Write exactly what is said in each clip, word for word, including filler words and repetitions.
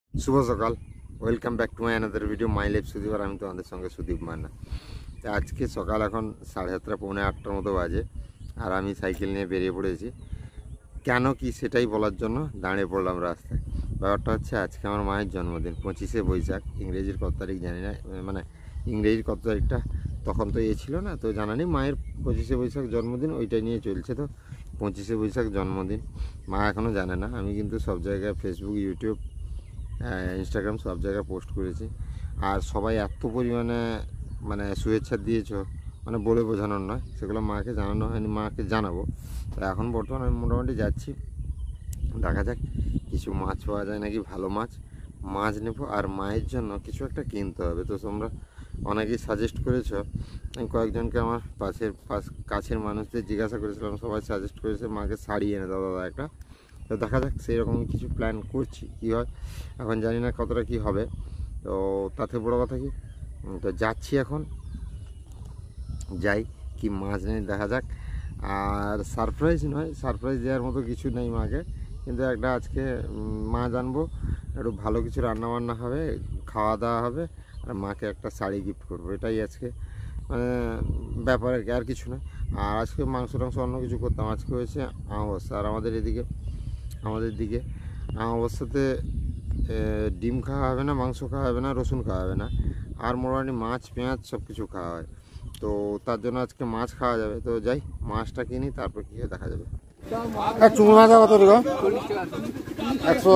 শুভ সকাল, welcome back to my another video my life Sudip. আর আমি তোমাদের সঙ্গে সুদীপ মান্না। তো আজকে সকাল এখন সাড়ে সাতটা পৌনে আটটার মতো বাজে, আর আমি সাইকেল নিয়ে বেরিয়ে পড়েছি। কেন কি সেটাই বলার জন্য দাঁড়িয়ে পড়লাম রাস্তায়। ব্যাপারটা হচ্ছে আজকে আমার মায়ের জন্মদিন, পঁচিশে বৈশাখ। ইংরেজির কত তারিখ জানি না, মানে ইংরেজির কত তারিখটা তখন তো এ ছিল না, তো জানা নেই। মায়ের পঁচিশে বৈশাখ জন্মদিন, ওইটাই নিয়ে চলছে। তো পঁচিশে বৈশাখ জন্মদিন মা এখনও জানে না। আমি কিন্তু সব জায়গায় ফেসবুক, ইউটিউব, ইনস্টাগ্রাম সব জায়গায় পোস্ট করেছি। আর সবাই এত পরিমাণে মানে শুভেচ্ছা দিয়েছ, মানে বলে বোঝানোর নয়, সেগুলো মাকে জানানো হয়নি, মাকে জানাবো। তো এখন বর্তমানে আমি মোটামুটি যাচ্ছি, দেখা যাক কিছু মাছ পাওয়া যায় নাকি, ভালো মাছ মাছ নেবো। আর মায়ের জন্য কিছু একটা কিনতে হবে। তো তোমরা অনেকেই সাজেস্ট করেছো, আমি কয়েকজনকে আমার পাশের পাশ কাছের মানুষদের জিজ্ঞাসা করেছিলাম, সবাই সাজেস্ট করেছে মাকে শাড়ি এনে দাও দাদা একটা। তো দেখা যাক, সেই রকম কিছু প্ল্যান করছি, কী হয় এখন জানি না কতটা কি হবে। তো তাতে বড় কথা কি, তো যাচ্ছি এখন, যাই কি মাছ নেই দেখা যাক। আর সারপ্রাইজ নয়, সারপ্রাইজ দেওয়ার মতো কিছু নেই মাকে, কিন্তু একটা আজকে মাছ আনবো, একটু ভালো কিছু রান্নাবান্না হবে, খাওয়া দাওয়া হবে, আর মাকে একটা শাড়ি গিফট করবো। এটাই আজকে মানে ব্যাপার, আর কিছু নয়। আর আজকে মাংস টাংস অন্য কিছু করতাম, আজকে হয়েছে অমাবস্যা। আর আমাদের এদিকে আমাদের দিকে অমাবস্যাতে ডিম খাওয়া হবে না, মাংস খাওয়া হবে না, রসুন খাওয়া হবে না, আর মোটামুটি মাছ পেঁয়াজ সব কিছু খাওয়া হয়। তো তার জন্য আজকে মাছ খাওয়া যাবে। তো যাই মাছটা কিনি, তারপর কী দেখা যাবে। চুঙি মাছ কত রে? একশো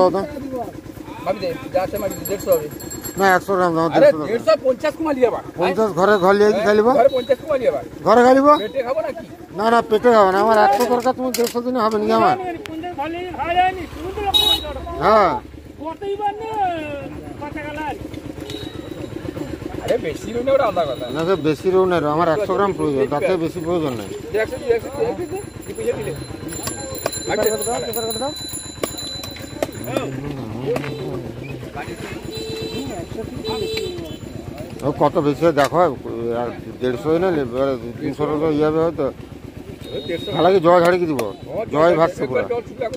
না, একশো গ্রাম দাম। পঞ্চাশ ঘরে ঘর লিয়ে কি খাইব? ঘরে খাইব না, না পেটে খাবো না আমার। একশো দরকার, তুমি দেড়শো দিনে হবে নাকি আমার? হ্যাঁ না, সে বেশি রোগ নেই, আমার একশো গ্রাম প্রয়োজন, তার থেকে বেশি প্রয়োজন নেই। কত বেশি দেখো, আর দেড়শো নেই, তিনশো টাকা ইয়ে হবে হয়তো। তাহলে জয় ঝাড়ি কি দিব, জয় ভাসছে পুরা।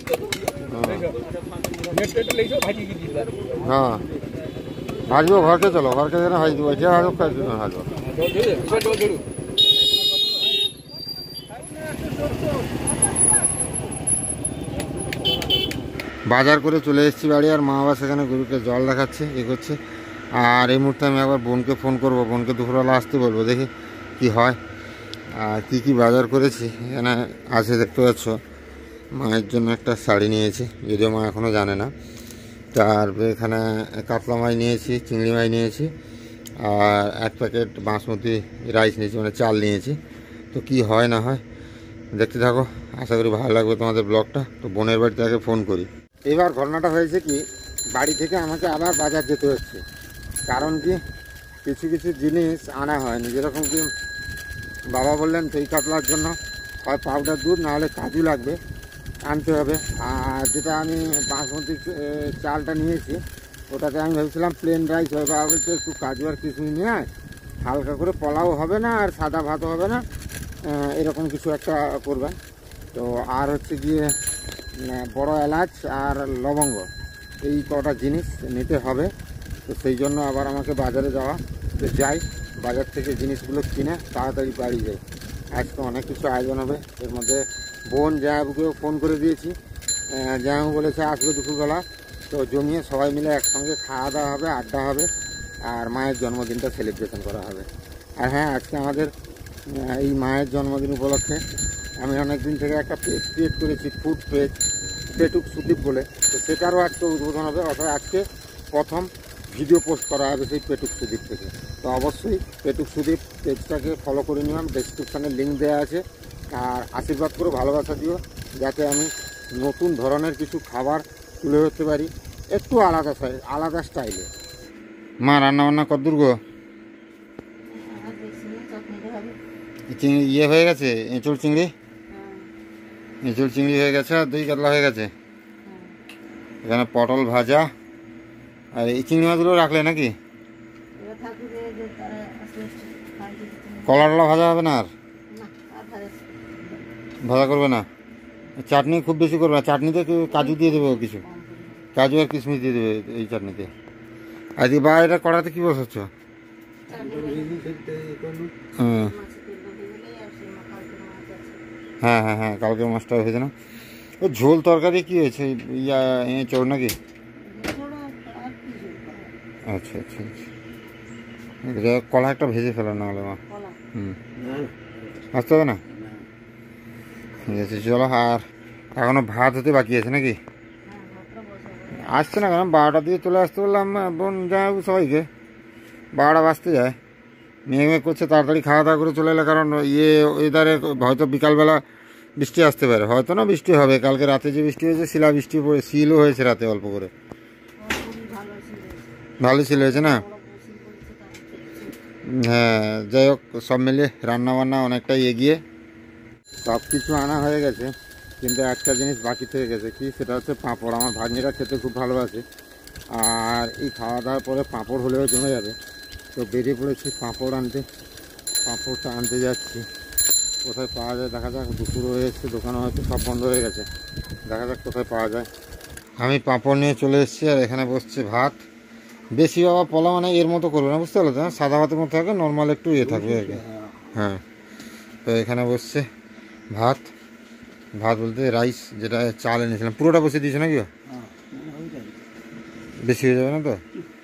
হ্যাঁ ভাজবো, ঘরকে চলো, ঘরকে যেন ভাজি দিব, এটা ভাজবো, ভাজবো। বাজার করে চলে এসেছি বাড়ি, আর মা আবার সেখানে গরুকে জল দেখাচ্ছে, এ করছে। আর এই মুহূর্তে আমি একবার বোনকে ফোন করবো, বোনকে দুপুরবেলা আসতে বলবো, দেখি কি হয়। আর কী কী বাজার করেছি এখানে আছে দেখতে পাচ্ছ। মায়ের জন্য একটা শাড়ি নিয়েছি, যদিও মা এখনও জানে না। তার এখানে কাতলা মাছ নিয়েছি, চিংড়ি মাছ নিয়েছি, আর এক প্যাকেট বাসমতি রাইস নিয়েছি, মানে চাল নিয়েছি। তো কি হয় না হয় দেখতে থাকো, আশা করি ভালো লাগবে তোমাদের ব্লগটা। তো বোনের বাড়িতে আগে ফোন করি। এবার ঘটনাটা হয়েছে কি, বাড়ি থেকে আমাকে আবার বাজার যেতে হচ্ছে। কারণ কি, কিছু কিছু জিনিস আনা হয়নি, যেরকম কি বাবা বললেন দই কাতলার জন্য হয় পাউডার দুধ, না হলে কাজু লাগবে, আনতে হবে। আর যেটা আমি বাসমতি চালটা নিয়েছি, ওটাতে আমি ভেবেছিলাম প্লেন রাইস হবে, বাবা বলছে একটু কাজু আর কিশমিশ নিয়ে আয়, হালকা করে পোলাও হবে না, আর সাদা ভাতও হবে না, এরকম কিছু একটা করবেন। তো আর হচ্ছে গিয়ে বড় এলাচ আর লবঙ্গ, এই কটা জিনিস নিতে হবে। তো সেই জন্য আবার আমাকে বাজারে যাওয়া। তো যাই, বাজার থেকে জিনিসগুলো কিনে তাড়াতাড়ি বাড়ি যাই। আজকে অনেক কিছু আয়োজন হবে, এর মধ্যে বোন জামাইবাবুকেও ফোন করে দিয়েছি, জামাইবাবু বলেছে আসবে দুপুরবেলা। তো জমিয়ে সবাই মিলে একসঙ্গে খাওয়া দাওয়া হবে, আড্ডা হবে, আর মায়ের জন্মদিনটা সেলিব্রেশন করা হবে। আর হ্যাঁ, আজকে আমাদের এই মায়ের জন্মদিন উপলক্ষে আমি অনেক দিন থেকে একটা পেজ ক্রিয়েট করেছি, ফুড পেজ, পেটুক সুদীপ বলে। তো সেটারও আজকে উদ্বোধন হবে, অর্থাৎ আজকে প্রথম ভিডিও পোস্ট করা হবে সেই পেটুক সুদীপ থেকে। তো অবশ্যই পেটুক সুদীপ পেজটাকে ফলো করে নিলাম, ডেসক্রিপশানে লিঙ্ক দেওয়া আছে। আর আশীর্বাদ করে ভালোবাসা দিও, যাতে আমি নতুন ধরনের কিছু খাবার তুলে ধরতে পারি, একটু আলাদা আলাদা স্টাইলে। মা রান্নাবান্না কতদূর গো? চিংড়ি ইয়ে হয়ে গেছে, এঁচড় চিংড়ি, এঁচড় চিংড়ি হয়ে গেছে, আর দই কাতলা হয়ে গেছে। এখানে পটল ভাজা, আর এই চিংড়ি মাছগুলো রাখলে নাকি? কলা টলা ভাজা হবে না? আর ভাজা করবে না? চাটনি খুব বেশি করবে না, চাটনিতে কাজু দিয়ে দেবো কিছু, কাজু আর কিশমিশ দিয়ে দেবে এই চাটনিতে। আজকে বা এটা কড়াতে কী বসাচ্ছ? হুম হ্যাঁ হ্যাঁ হ্যাঁ কালকে মাছটা হয়েছে না? ও ঝোল তরকারি কী হয়েছে? ইয়া চোর নাকি? আচ্ছা আচ্ছা আচ্ছা কলা একটা ভেজে ফেলো না হলে মা। হুম আসতে হবে না? ঠিক আছে চলো। আর এখনও ভাত হতে বাকি আছে নাকি? আসছে না কেন? বারোটা দিয়ে চলে আসতে বললাম বোন যাই সবাইকে, বারোটা বাজতে যায়। মেঘ মেঘ করছে, তাড়াতাড়ি খাওয়া দাওয়া করে চলে এলে, কারণ ইয়ে ওয়েদারে হয়তো বিকালবেলা বৃষ্টি আসতে পারে, হয়তো না বৃষ্টি হবে। কালকে রাতে যে বৃষ্টি হয়েছে শিলা বৃষ্টি পড়ে, শিলও হয়েছে রাতে অল্প করে, ভালো শিল হয়েছে না? হ্যাঁ যাই হোক, সব মিলিয়ে রান্নাবান্না অনেকটাই এগিয়ে, সব কিছু আনা হয়ে গেছে, কিন্তু একটা জিনিস বাকি থেকে গেছে। কি সেটা হচ্ছে পাঁপড়। আমার ভাগ্নিরা খেতে খুব ভালোবাসে, আর এই খাওয়া দাওয়ার পরে পাঁপড় হলেও জমে যাবে। তো বেরিয়ে পড়েছি পাঁপড় আনতে, পাঁপড়টা আনতে যাচ্ছি। কোথায় পাওয়া যায় দেখা যাক। দুপুর হয়ে এসছে, দোকানও হয়তো সব বন্ধ হয়ে গেছে, দেখা যাক কোথায় পাওয়া যায়। আমি পাঁপড় নিয়ে চলে এসেছি, আর এখানে বসছে ভাত। বেশি বাবা পোলা মানে এর মতো করবে না, বুঝতে পারলো তো? সাদা ভাতের মতো থাকবে, নর্মাল একটু ইয়ে থাকবে আর কি। হ্যাঁ তো এখানে বসছে ভাত, ভাত বলতে রাইস, যেটা চাল এনেছিলাম পুরোটা বসে দিয়েছে নাকি? বেশি হয়ে যাবে না তো?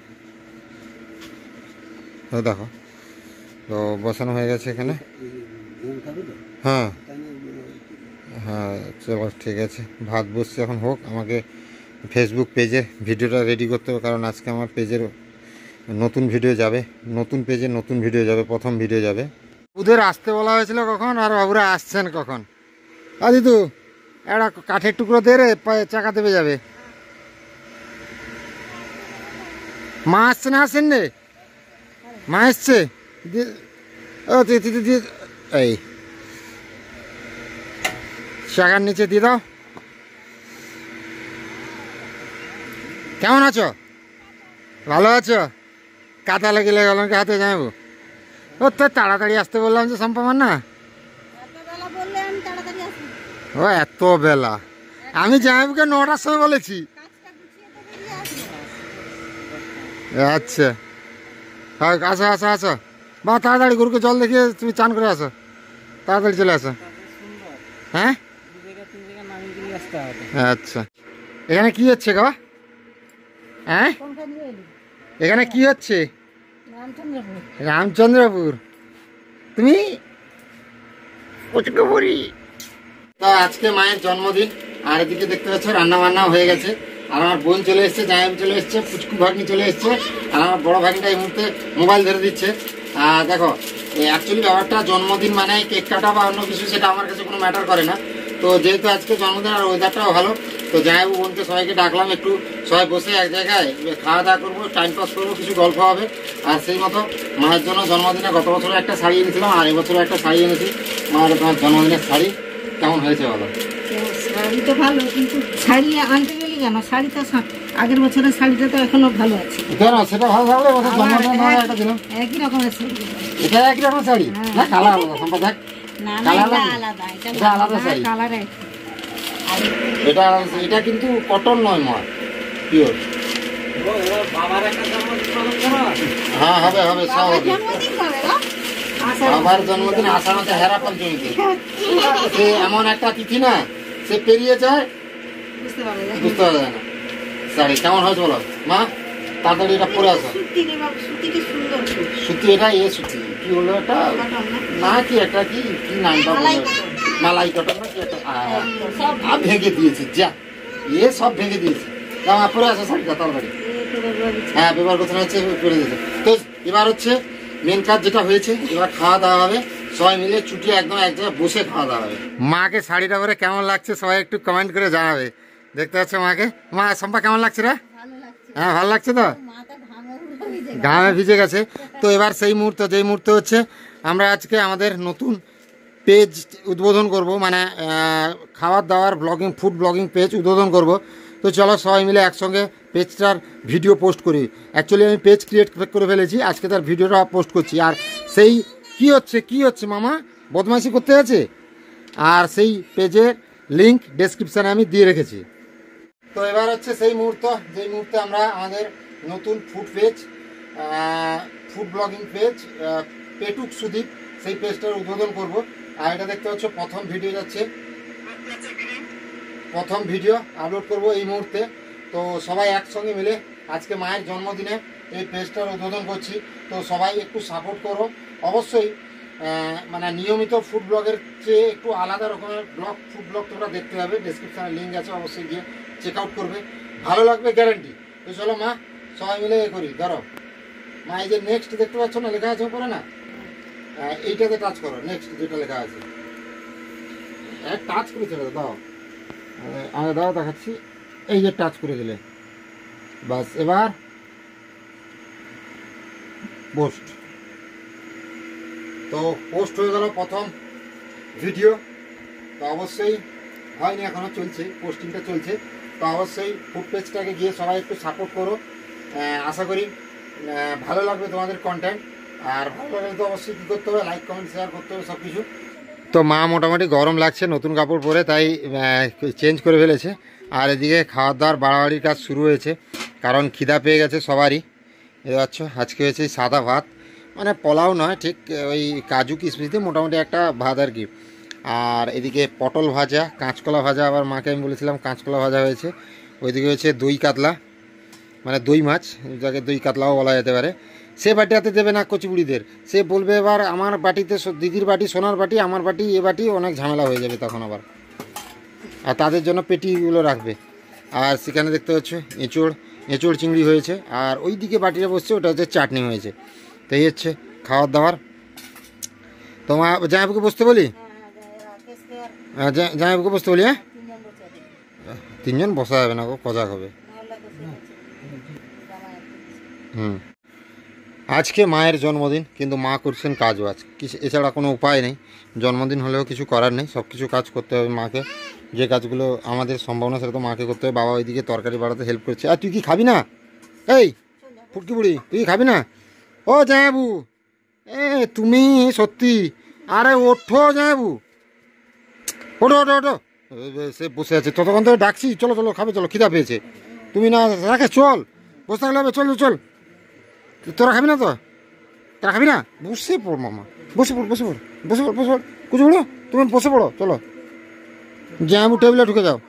তো দেখো, তো বসানো হয়ে গেছে এখানে। হ্যাঁ হ্যাঁ চলো ঠিক আছে, ভাত বসছে এখন হোক। আমাকে ফেসবুক পেজে ভিডিওটা রেডি করতে হবে, কারণ আজকে আমার পেজের নতুন ভিডিও যাবে, নতুন পেজে নতুন ভিডিও যাবে, প্রথম ভিডিও যাবে। ওদের আসতে বলা হয়েছিল কখন, আর বাবুরা আসছেন কখন? আ দিদু একটা কাঠের টুকরো দে রে, চাকা দেবে যাবে। মা আসছে না? আসেন রে, মা এসছে। ও দিদি এই চাকার নিচে দিয়ে দাও। কেমন আছো? ভালো আছো? কাঁথা লেগে গেল কি হাতে যাবো? ও তো তাড়াতাড়ি আসতে বললাম যে সম্পামান না। ও এত বেলা? আমি জামাইবুকে নটার সময় বলেছি। আচ্ছা হ্যাঁ আসো আসো আসো, বা তাড়াতাড়ি গরুকে জল দেখিয়ে তুমি চান করে আসো, তাড়াতাড়ি চলে আসো। হ্যাঁ আচ্ছা এখানে কি হচ্ছে গো? হ্যাঁ এখানে কি হচ্ছে? রামচন্দ্রপুর। তুমি তো আজকে মায়ের জন্মদিন, আর এদিকে দেখতে পাচ্ছ রান্না বান্না হয়ে গেছে। আর আমার বোন চলে এসছে, জামাই চলে এসছে, পুচকু ভাগ্নি চলে এসছে, আর আমার বড় ভাগ্নিটা এই মুহূর্তে মোবাইল ধরে দিচ্ছে। আর দেখো অ্যাকচুয়ালি ব্যাপারটা জন্মদিন মানে কেক কাটা বা অন্য কিছু, সেটা আমার কাছে কোনো ম্যাটার করে না। তো যেহেতু আজকে জন্মদিন আর ওয়েদারটাও ভালো, তো জামাইবু বোনকে সবাইকে ডাকলাম, একটু সবাই বসে এক জায়গায় খাওয়া দাওয়া করবো, টাইম পাস করবো, কিছু গল্প হবে। আর সেই মতো মায়ের জন্য জন্মদিনে গত বছরে একটা শাড়ি এনেছিলাম, আর এবছরে একটা শাড়ি এনেছি। মায়ের তোমার জন্মদিনের শাড়ি কেমন হয়েছে বলো? শাড়ি তো ভালো, কিন্তু শাড়ি আনতে গেলি কেন? শাড়ি তো আগের বছরের শাড়িটা তো এখনো ভালো আছে। কেন সেটা ভালো থাকলে জন্মদিন একটা দিলাম একই রকমের শাড়ি, এটা একই রকম শাড়ি না? কালার আলাদা সম্পদ, দেখ আলাদা, এটা আলাদা শাড়ি, কালার এটা এটা কিন্তু কটন নয় মা, পিওর। হ্যাঁ হবে হবে সব হবে। বাবার জন্মদিন আষাঢ় মাসে হেরা পঞ্চমীতে, সে এমন একটা তিথি না, সে পেরিয়ে যায় বুঝতে পারা যায় না। শাড়ি কেমন হয়েছে বলো মা? তাড়াতাড়ি এটা পরে আসো। সুতি, এটা এ সুতি কি বললো এটা না, কি একটা কি কি নামটা বললো, মালাই কটন না কি একটা, ভেঙে দিয়েছে যা, এ সব ভেঙে দিয়েছে। জামা পরে আসো শাড়িটা তাড়াতাড়ি। হ্যাঁ ব্যবহার করতে হচ্ছে করে দিয়েছে। তো এবার হচ্ছে মেন কাজ যেটা হয়েছে, এবার খাওয়া দাওয়া হবে, সবাই মিলে চুটি একদম এক জায়গায় বসে খাওয়া দাওয়া হবে। মাকে শাড়িটা পরে কেমন লাগছে সবাই একটু কমেন্ট করে জানাবে। দেখতে পাচ্ছ মাকে। মা সম্পা কেমন লাগছে রে? হ্যাঁ ভালো লাগছে তো, ঘামে ভিজে গেছে। তো এবার সেই মুহূর্ত, যেই মুহূর্তে হচ্ছে আমরা আজকে আমাদের নতুন পেজ উদ্বোধন করব, মানে খাবার দাওয়ার ব্লগিং, ফুড ব্লগিং পেজ উদ্বোধন করব। তো চলো সবাই মিলে একসঙ্গে পেজটার ভিডিও পোস্ট করি। অ্যাকচুয়ালি আমি পেজ ক্রিয়েট করে ফেলেছি, আজকে তার ভিডিওটা পোস্ট করছি। আর সেই কি হচ্ছে কি হচ্ছে মামা বদমাইশি করতে আছে, আর সেই পেজের লিঙ্ক ডেসক্রিপশানে আমি দিয়ে রেখেছি। তো এবার হচ্ছে সেই মুহূর্ত যেই মুহূর্তে আমরা আমাদের নতুন food page, food blogging page Petuk Sudip, সেই পেজটার উদ্বোধন করব। আর এটা দেখতে পাচ্ছ প্রথম ভিডিও যাচ্ছে, প্রথম ভিডিও আপলোড করব এই মুহূর্তে। তো সবাই একসঙ্গে মিলে আজকে মায়ের জন্মদিনে এই পেজটার উদ্বোধন করছি। তো সবাই একটু সাপোর্ট করো অবশ্যই। মানে নিয়মিত ফুড ব্লগের চেয়ে একটু আলাদা রকমের ব্লগ, ফুড ব্লগ তোমরা দেখতে হবে, ডেসক্রিপশানে লিঙ্ক আছে, অবশ্যই গিয়ে চেক আউট করবে, ভালো লাগবে গ্যারান্টি। তো চলো মা সবাই মিলে এ করি। ধরো মা, এই যে নেক্সট দেখতে পাচ্ছ না, লেখা আছে উপরে না, এইটাতে টাচ করো, নেক্সট যেটা লেখা আছে টাচ করে ছেড়ে দাও, আগে দাও দেখাচ্ছি, এই যে টাচ করে দিলে বাস। এবার পোস্ট, তো পোস্ট হয়ে গেল প্রথম ভিডিও। তো অবশ্যই হয়নি, এখনও চলছে, পোস্টিংটা চলছে। তো অবশ্যই ফুড পেজটাকে গিয়ে সবাই একটু সাপোর্ট করো, আশা করি ভালো লাগবে তোমাদের কন্টেন্ট। আর ভালো লাগলে তো অবশ্যই কী করতে হবে, লাইক কমেন্ট শেয়ার করতে হবে সব কিছু। তো মা মোটামুটি গরম লাগছে, নতুন কাপড় পরে, তাই চেঞ্জ করে ফেলেছে। আর এদিকে খাওয়ার দাওয়ার বাড়াবাড়ির কাজ শুরু হয়েছে, কারণ খিদা পেয়ে গেছে সবারই। বুঝতে পারছো, আজকে হয়েছে সাদা ভাত, মানে পোলাও নয় ঠিক, ওই কাজু কিশমিশ দিয়ে মোটামুটি একটা ভাত আর কি। আর এদিকে পটল ভাজা, কাঁচকলা ভাজা, আবার মাকে আমি বলেছিলাম কাঁচকলা ভাজা হয়েছে। ওইদিকে হয়েছে দই কাতলা, মানে দই মাছ, যাকে দই কাতলাও বলা যেতে পারে। সে বাটি হাতে দেবে না কচিপুড়িদের, সে বলবে এবার আমার বাটিতে, দিদির বাটি সোনার বাটি, আমার বাটি এ বাটি, অনেক ঝামেলা হয়ে যাবে তখন আবার। আর তাদের জন্য পেটিগুলো রাখবে। আর সেখানে দেখতে হচ্ছে এঁচড়, এঁচড় চিংড়ি হয়েছে। আর ওই দিকে বাটিটা বসছে, ওটা হচ্ছে চাটনি হয়েছে। তো এই হচ্ছে খাওয়ার দাওয়ার। তোমার জামাইবাবুকে বসতে বলি, জামাইবাবুকে বসতে বলি। হ্যাঁ, তিনজন বসা যাবে না গো, কজাক হবে। হুম, আজকে মায়ের জন্মদিন, কিন্তু মা করছেন কাজ বাজ, কিছু এছাড়া কোনো উপায় নেই। জন্মদিন হলেও কিছু করার নেই, সব কিছু কাজ করতে হবে মাকে। যে কাজগুলো আমাদের সম্ভাবনা সেটা তো মাকে করতে হবে। বাবা ওইদিকে তরকারি বাড়াতে হেল্প করছে। আর তুই কি খাবি না? এই ফুটকি বুড়ি, তুই কি খাবি না? ও জামাইবাবু, এ তুমি সত্যি, আরে ওঠো জামাইবাবু, ওঠো ওঠো ওঠো। সে বসে আছে, ততক্ষণ থেকে ডাকছি, চলো চলো খাবে, চলো খিদা পেয়েছে। তুমি না রাখে, চল, বসে থাকলে হবে, চল চল। তোরা খাবি না? তো তোরা খাবি না? বসে পড় মামা, বসে পড়, বসে পড়, বসে পড়, বসে পড়, কুচু পড়ো, তুমি বসে পড়ো, চলো জামাইবাবু টেবিলে ঢুকে যাও।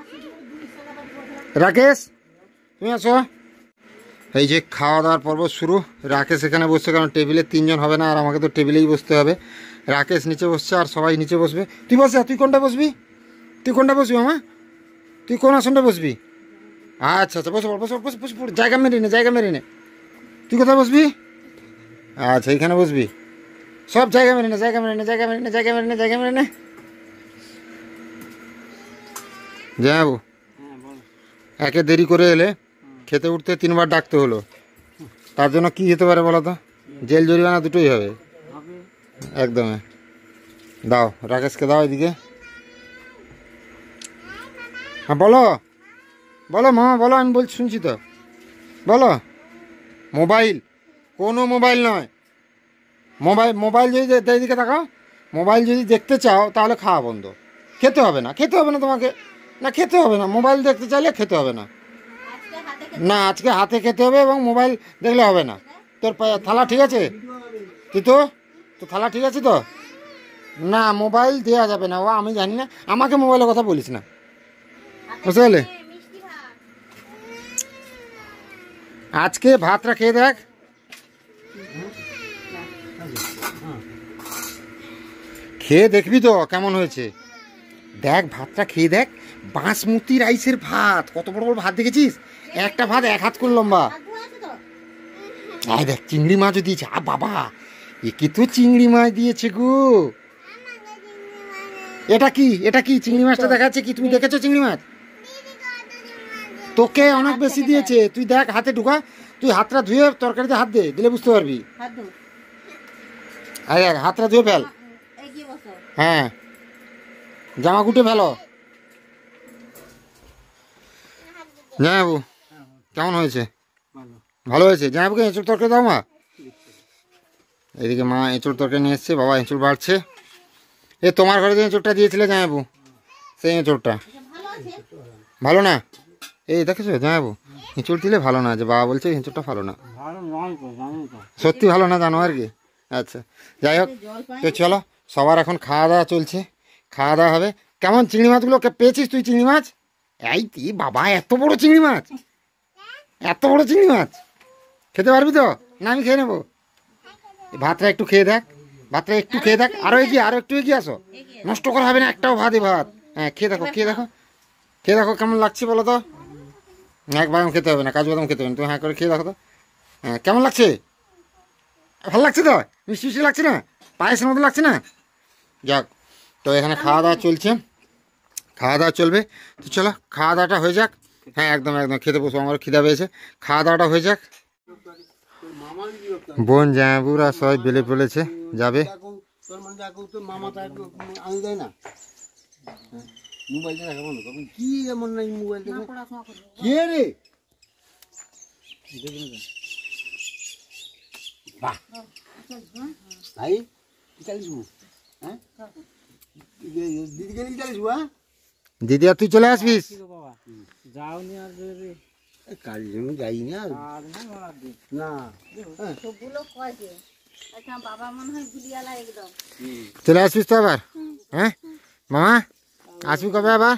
রাকেশ তুমি আসো। এই যে খাওয়া দাওয়ার পর্ব শুরু। রাকেশ এখানে বসছে, কারণ টেবিলে তিনজন হবে না, আর আমাকে তো টেবিলেই বসতে হবে। রাকেশ নিচে বসছে, আর সবাই নিচে বসবে। তুই বসে, তুই কোনটা বসবি? তুই কোনটা বসবি মামা? তুই কোন আসনটা বসবি? আচ্ছা আচ্ছা, বসে পড়, বসে পড়, বসে পড়, জায়গা মেরে নে, জায়গা মেরে নে। তুই কোথায় বসবি? আচ্ছা, এইখানে বসবি। সব জায়গা মেরে নে, জায়গা মেরে নে, জায়গা মেরে নে, জায়গা মেরে নে, জায়গা মেরে নে। জামাইবাবু, একে দেরি করে এলে খেতে উঠতে তিনবার ডাকতে হলো, তার জন্য কি যেতে পারে বলো তো? জেল জরিমানা দুটোই হবে একদম। দাও রাকেশকে দাও এদিকে। হ্যাঁ বলো, বলো মামা বলো, আমি বলছি শুনছি তো, বলো। মোবাইল, কোনো মোবাইল নয়, মোবাইল মোবাইল যদি এদিকে তাকাও, মোবাইল যদি দেখতে চাও তাহলে খাওয়া বন্ধ, খেতে হবে না, খেতে হবে না তোমাকে, না খেতে হবে না। মোবাইল দেখতে চাইলে খেতে হবে না, না আজকে হাতে খেতে হবে, এবং মোবাইল দেখলে হবে না। তোর থালা ঠিক আছে? তুই তো তো থালা ঠিক আছে তো? না মোবাইল দেওয়া যাবে না, ও আমি জানি না, আমাকে মোবাইলের কথা বলিস না, বুঝতে পারলে? আজকে ভাতটা খেয়ে দেখ, খেয়ে দেখবি তো কেমন হয়েছে। দেখ ভাতটা খেয়ে দেখ, বাসমতি রাইসের ভাত, কত বড় বড় ভাত দেখেছিস? একটা ভাত এক হাত করে লম্বা। আয় দেখ চিংড়ি মাছও দিয়েছে। আ বাবা, একে তো চিংড়ি মাছ দিয়েছে গো। এটা কি, এটা কি চিংড়ি মাছটা দেখাচ্ছে কি? তুমি দেখেছো চিংড়ি মাছ? তোকে অনেক বেশি দিয়েছে, তুই দেখ হাতে ঢুকা, তুই হাতটা ধুয়ে তরকারিতে হাত দে, দিলে বুঝতে পারবি। আরে হাতটা ধুয়ে ফেল, হ্যাঁ জামা গুটে ফেলো। জামাইবাবু কেমন হয়েছে? ভালো হয়েছে। জামাইবাবুকে এঁচড় তরকারি দাও মা। এদিকে মা এঁচড় তরকারি নিয়ে এসছে, বাবা এঁচড় বাড়ছে। এ তোমার ঘরে যে এঁচড়টা দিয়েছিলে জামাইবাবু, সেই এঁচড়টা ভালো না? এই দেখেছো জানাবো হিঁচড় দিলে ভালো না, যে বাবা বলছে হিঁচড়টা ভালো না, ভালো নয় তো, জানি তো। সত্যি ভালো না জানো আর কি। আচ্ছা যাই হোক, তো চলো সবার এখন খাওয়া দাওয়া চলছে, খাওয়া দাওয়া হবে। কেমন চিংড়ি মাছগুলো কে- পেয়েছিস তুই চিংড়ি মাছ? এই তুই বাবা এত বড় চিংড়ি মাছ, এত বড় চিংড়ি মাছ খেতে পারবি তো? না আমি খেয়ে নেবো। এই ভাতটা একটু খেয়ে দেখ, ভাতটা একটু খেয়ে দেখ, আরো এগিয়ে, আরো একটু এগিয়ে আসো, নষ্ট করা হবে না একটাও ভাত, এই ভাত। হ্যাঁ খেয়ে দেখো, খেয়ে দেখো, খেয়ে দেখো কেমন লাগছে বলো তো। এক বাদাম খেতে হবে না, কাজু বাদাম খেতে হবে না, তুমি হ্যাঁ করে খেয়ে দেখো তো। হ্যাঁ কেমন লাগছে? ভালো লাগছে তো? মিষ্টি মিষ্টি লাগছে না? পায়েসের মতো লাগছে না? যাক, তো এখানে খাওয়া দাওয়া চলছে, খাওয়া দাওয়া চলবে। তো চলো খাওয়া দাওয়াটা হয়ে যাক। হ্যাঁ একদম একদম খেতে বসবো, আমার খিদা পেয়েছে, খাওয়া দাওয়াটা হয়ে যাক। বোন জামাইবুরা সবাই বেলে পড়েছে, যাবে। তোর মানে দেখো তো মামা তো একটু আনি দেয় না, মোবাইলটা দেখাবো না তখন কি এমন নাই মোবাইল দেখে কে রে বাহ ভাই কি চালিস হ্যাঁ দিদি কে চালিস হ্যাঁ দিদি আর তুই চলে আসবিস। যাওনি আর কাল জন্য যাইনি আর না বাবা মনে হয় ভুলিয়ালা একদম। চলে আসবিস তো আবার? হ্যাঁ মামা আসবি কবে আবার?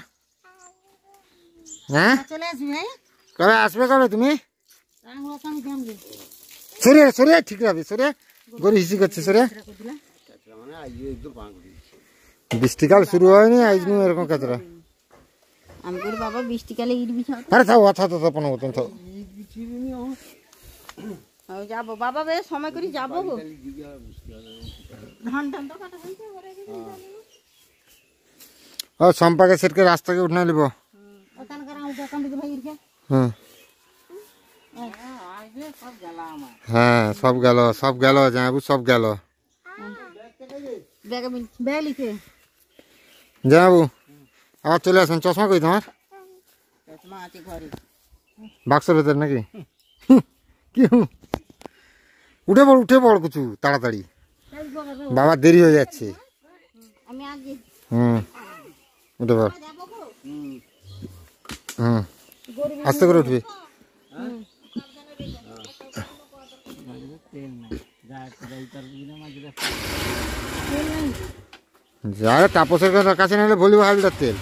হ্যাঁ চলে আসবি ভাই, কবে আসবে, কবে তুমি? রাঙুয়া তো আমি জানবি। সরে সরে ঠিক রাখবি, সরে গরু হিসি করছে, সরে। মানে আজ একদম পাঙ্গি বৃষ্টিকাল শুরু হয়নি আজ নিয়ে এরকম কাতরা। আমি করে বাবা বৃষ্টিকালে ইট বিছাও। আরে থাও আচ্ছা তো পনেরো মতন থাও। আমি যাবো বাবা, বেশ সময় করে যাবো গো। ধান টান তো কাটা হয়েছে, ওরে কি ধান ও সম্পাকে সেটকে রাস্তাকে উঠে নিব। ওখানকার আমার দোকান দিতে ভাই ইরকে। হুম আসবে সব গেলা আমার। হ্যাঁ সব গেল, সব গেল জামাইবু, সব গেল। ব্যাগে ব্যাগ লিখে জামাইবু আবার চলে আসেন। চশমা কই তোমার? চশমা আছে ঘরে। বাক্সের ভেতর নাকি? কি হুঁ? উঠে পড়, উঠে পড় কিছু তাড়াতাড়ি, বাবার দেরি হয়ে যাচ্ছে। আমি আগে হুম উঠে পড়, যাবো গো। হুম আস্তে করে উঠবি। যা তাপসের কথা কাছে নিলে বলবো হালদার তেল।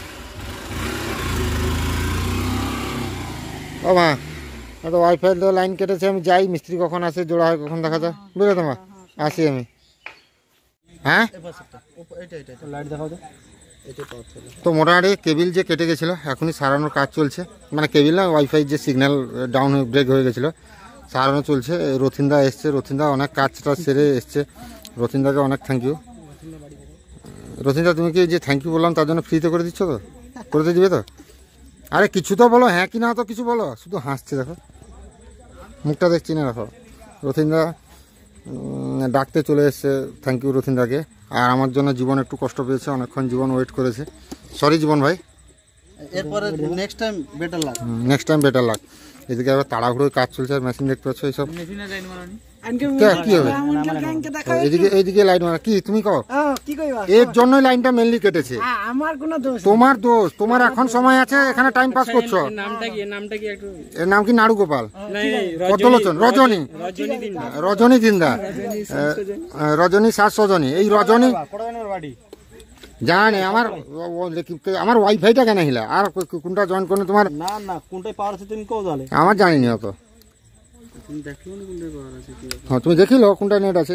ও মা তো ওয়াইফাই তো লাইন কেটেছে, আমি যাই, মিস্ত্রি কখন আসে জোড়া হয় কখন দেখা যায়, বুঝলে তোমার, আসি আমি। হ্যাঁ লাইট দেখাও তো। তো মোটামুটি কেবিল যে কেটে গেছিলো এখনই সারানোর কাজ চলছে, মানে কেবিল না ওয়াইফাই যে সিগন্যাল ডাউন ব্রেক হয়ে গেছিলো সারানো চলছে। রথিনদা এসছে, রথিনদা অনেক কাজটা সেরে এসছে, রথিনদাকে অনেক থ্যাংক ইউ। রথিনদা তুমি কি যে থ্যাংক ইউ বললাম তার জন্য ফ্রিতে করে দিচ্ছ তো? করতে দিবে তো? আরে কিছু তো বলো, হ্যাঁ কি না তো কিছু বলো, শুধু হাসছে দেখো, মুখটা দেখছি না দেখো। রথিনদা উম, ডাকতে চলে এসছে, থ্যাংক ইউ রথিনদাকে। আর আমার জন্য জীবন একটু কষ্ট পেয়েছে, অনেকক্ষণ জীবন ওয়েট করেছে, সরি জীবন ভাই। এরপরে নেক্সট টাইম বেটার লাগ নেক্সট টাইম বেটার লাগ। এদিকে আবার তাড়াহুড়োর কাজ চলছে, আর মেশিন দেখতে পাচ্ছ এইসব মেশিনে লাইন মারানি কে- কি হবে? এইদিকে এইদিকে লাইট মারা কি তুমি কও? কি কইবা এর জন্যই লাইনটা মেনলি কেটেছে। আমার কোনো দোষ তোমার দোষ, তোমার এখন সময় আছে, এখানে টাইম পাস করছো। নামটা কি নামটা কি একটু এর নাম কি নাড়ু গোপাল নাই পদ্মলোচন, রজনী, রজনী দিন রজনী দিন্দা, রজনী শ্বাস রজনী। এই রজনী কোড়ানোর বাড়ি জানে আমার আমার ওয়াইফাইটা কেন হিলা, আর কোনটা জয়েন করে তোমার না না কোনটাই পাওয়ার আছে তুমি কও জালে আমার জানিনি অত। তুমি দেখলো না কোনটাই পাওয়ার আছে কি হ্যাঁ তুমি দেখিলো কোনটা নেট আছে?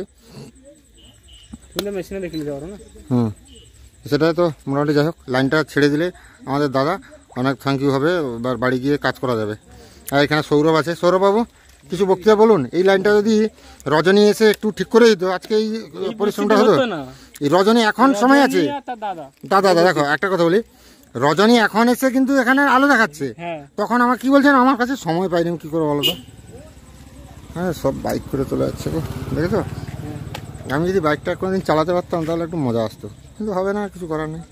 তুমি তো মেশিনে দেখিলে যাও না। হুম সেটাই তো মোটামুটি। যাই হোক লাইনটা ছেড়ে দিলে আমাদের দাদা অনেক থ্যাংক ইউ হবে, এবার বাড়ি গিয়ে কাজ করা যাবে। আর এখানে সৌরভ আছে, সৌরভবাবু কিছু বক্তৃতা বলুন। এই লাইনটা যদি রজনী এসে একটু ঠিক করে দিত আজকে এই পরিশ্রমটা হতো। এই রজনী এখন সময় আছে, দাদা দাদা দাদা দেখো একটা কথা বলি, রজনী এখন এসে কিন্তু এখানে আলো দেখাচ্ছে, হ্যাঁ তখন আমার কি বলছেন আমার কাছে সময় পাইনি, কি করে বলো তো। হ্যাঁ সব বাইক করে চলে যাচ্ছে গো, দেখেছো? আমি যদি বাইকটা কোনোদিন চালাতে পারতাম তাহলে একটু মজা আসতো, কিন্তু হবে না, কিছু করার নেই।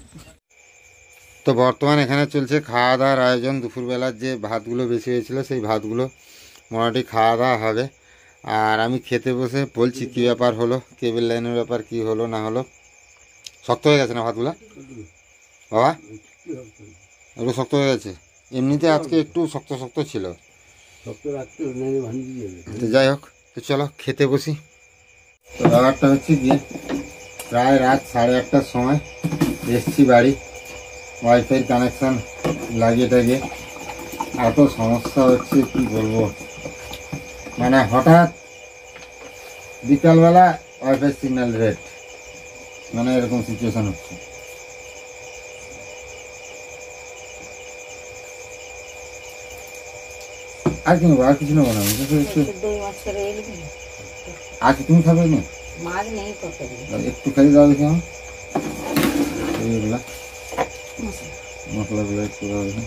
তো বর্তমান এখানে চলছে খাওয়া দাওয়ার আয়োজন। দুপুরবেলার যে ভাতগুলো বেশি হয়েছিল সেই ভাতগুলো মোটামুটি খাওয়া দাওয়া হবে। আর আমি খেতে বসে বলছি কী ব্যাপার হলো, কেবল লাইনের ব্যাপার কি হলো না হলো। শক্ত হয়ে গেছে না ভাতগুলো বাবা? এগুলো শক্ত হয়ে গেছে, এমনিতে আজকে একটু শক্ত শক্ত ছিল। শক্ত রাখতে নাহলে ভাঙিয়ে যাবে। তো যাই হোক, তো চলো খেতে বসি। তো ব্যাপারটা হচ্ছে কি, প্রায় রাত সাড়ে আটটার সময় এসছি বাড়ি, ওয়াইফাই কানেকশান লাগিয়ে টাগিয়ে এত সমস্যা হচ্ছে কি বলবো। মানে হঠাৎ বিকালবেলা ওয়াইফাই সিগন্যাল রেট, মানে এরকম সিচুয়েশন হচ্ছে। আর কি নেবো, আর কিছু নেবো না। দই মাছ করে এলি আজ তুমি খাবে না? মাছ নেই তরকারি। একটু খাই দাও দেখি আমার এইগুলা মশলাগুলো একটু দাও দেখি।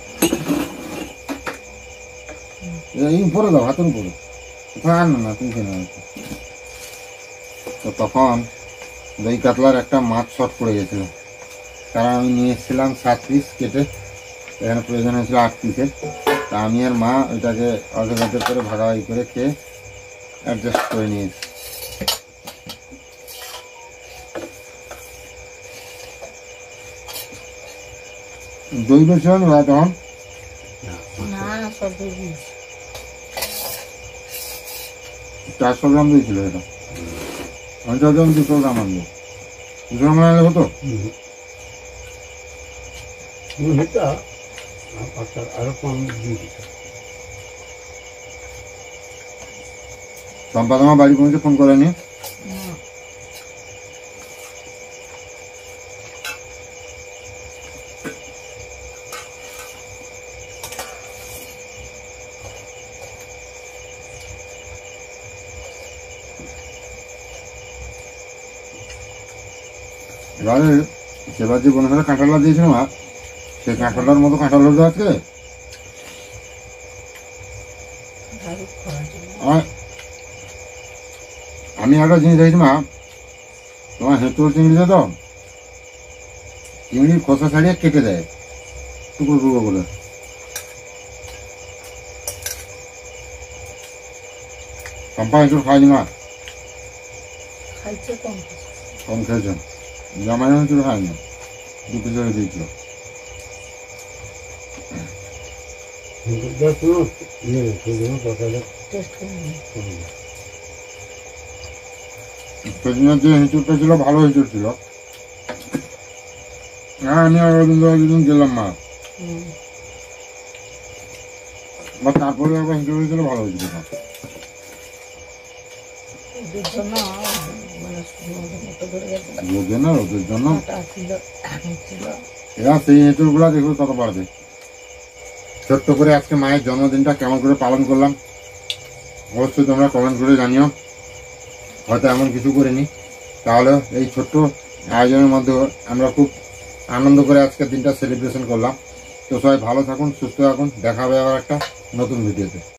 এই উপরে দাও, হাতের উপরে। কোথায় আর না, তুমি খেয়ে নাও। তো তখন দই কাতলার একটা মাছ শর্ট পড়ে গেছিল, কারণ আমি নিয়ে এসেছিলাম সাত পিস কেটে, এখানে প্রয়োজন হয়েছিল আট পিসের। তা আমি আর মা ওইটাকে অর্ধেক অর্ধেক করে ভাগাভাগি করে খেয়ে অ্যাডজাস্ট করে নিয়েছি। দই বেশি হয় না তখন? না সব দই দিয়েছি। চারশো গ্রাম দিয়েছিল এটা, পঞ্চাশ গ্রাম দুশো গ্রাম আনবো। দুশো গ্রাম আনলে হতো। এটা আরো কম দিয়ে দিতে। সম্পাদ আমার বাড়ি পৌঁছে ফোন করেনি। এবারে সেবার যে বনসারে কাঁঠালটা দিয়েছিলাম, আর সেই কাঁঠালটার মতো কাঁঠাল হতো আজকে। আর আমি একটা জিনিস দেখছি মা, তোমার হেঁচুর চিংড়িতে তো চিংড়ির খোসা ছাড়িয়ে কেটে দেয় টুকরো টুকরো করে। চম্পা হেঁচুর খাইনি মা? খাইছে কম কম খেয়েছে। জামাই হেঁচুর খায়নি, দু পিস করে দিয়েছিল। টেস্ট করে সেদিনের যে হেঁচুরটা ছিল ভালো হেঁচুর ছিল। হ্যাঁ আমি আর দুদিন গেলাম মা, বা তারপরে একবার হেঁচুর হয়েছিল, ভালো হয়েছিল। ওদের জন্য মানে মতো ধরে গেছে রোদে না, রোদের জন্য কাটা ছিল ছিল। এরা সেই হেঁচুরগুলা দেখবে কত বাড়বে। ছোট্ট করে আজকে মায়ের জন্মদিনটা কেমন করে পালন করলাম অবশ্যই তোমরা কমেন্ট করে জানিও। হয়তো এমন কিছু করিনি, তাহলে এই ছোট্ট আয়োজনের মধ্যে আমরা খুব আনন্দ করে আজকের দিনটা সেলিব্রেশন করলাম। তো সবাই ভালো থাকুন, সুস্থ থাকুন, দেখা হবে আবার একটা নতুন ভিডিওতে।